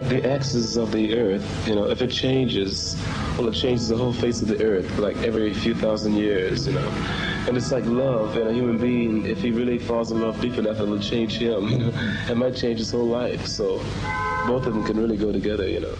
The axis of the earth, if it changes, well, it changes the whole face of the earth, like every few thousand years. And it's like love and a human being, if he really falls in love deep enough, it'll change him, It might change his whole life. So both of them can really go together.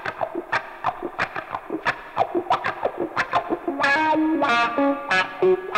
Wow.